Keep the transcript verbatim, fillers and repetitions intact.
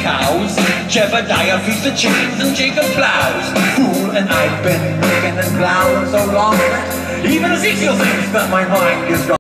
cows. Jebediah feeds the chickens and Jacob plows. Fool, and I've been thinking and plowing so long that even Ezekiel thinks that my mind is gone.